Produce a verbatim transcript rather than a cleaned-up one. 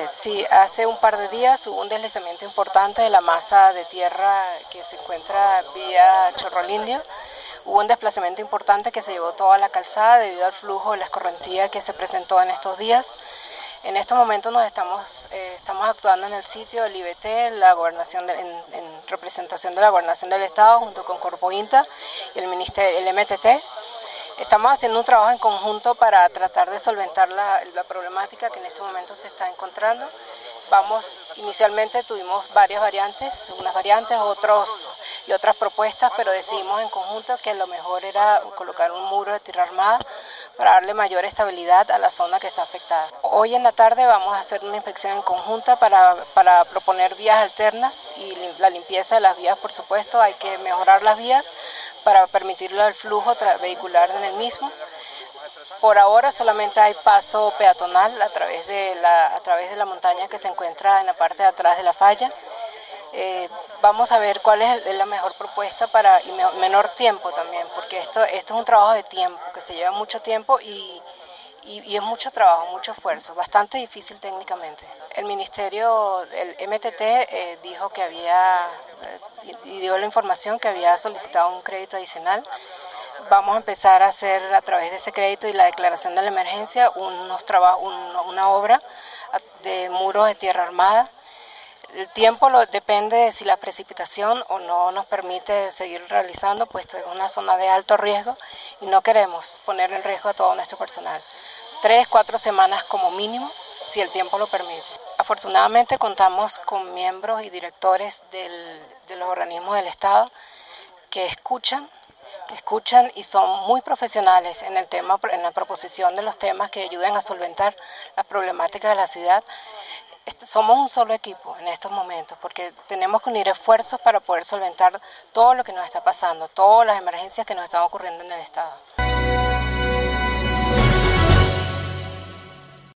sí, hace un par de días hubo un deslizamiento importante de la masa de tierra que se encuentra vía Chorro al Indio. Hubo un desplazamiento importante que se llevó toda la calzada debido al flujo de la escorrentía que se presentó en estos días. En estos momentos nos estamos, eh, estamos actuando en el sitio del I B T, la gobernación de, en, en representación de la Gobernación del Estado, junto con Corpo INTA y el, Ministerio, el M T T. Estamos haciendo un trabajo en conjunto para tratar de solventar la, la problemática que en este momento se está encontrando. Vamos, inicialmente tuvimos varias variantes, unas variantes, otros y otras propuestas, pero decidimos en conjunto que lo mejor era colocar un muro de tierra armada para darle mayor estabilidad a la zona que está afectada. Hoy en la tarde vamos a hacer una inspección en conjunta para, para proponer vías alternas y la limpieza de las vías, por supuesto. Hay que mejorar las vías para permitirle el flujo vehicular en el mismo. Por ahora solamente hay paso peatonal a través de la, a través de la montaña que se encuentra en la parte de atrás de la falla. Eh, vamos a ver cuál es la mejor propuesta para y menor tiempo también, porque esto, esto es un trabajo de tiempo, que se lleva mucho tiempo y, y, y es mucho trabajo, mucho esfuerzo, bastante difícil técnicamente. El Ministerio, el M T T eh, dijo que había, eh, y dio la información que había solicitado un crédito adicional. Vamos a empezar a hacer a través de ese crédito y la declaración de la emergencia unos trabajos, un, una obra de muros de tierra armada. El tiempo lo, depende de si la precipitación o no nos permite seguir realizando, puesto que es una zona de alto riesgo y no queremos poner en riesgo a todo nuestro personal. Tres, cuatro semanas como mínimo, si el tiempo lo permite. Afortunadamente contamos con miembros y directores del, de los organismos del Estado que escuchan, que escuchan y son muy profesionales en el tema, en la proposición de los temas que ayuden a solventar las problemáticas de la ciudad. Somos un solo equipo en estos momentos porque tenemos que unir esfuerzos para poder solventar todo lo que nos está pasando, todas las emergencias que nos están ocurriendo en el Estado.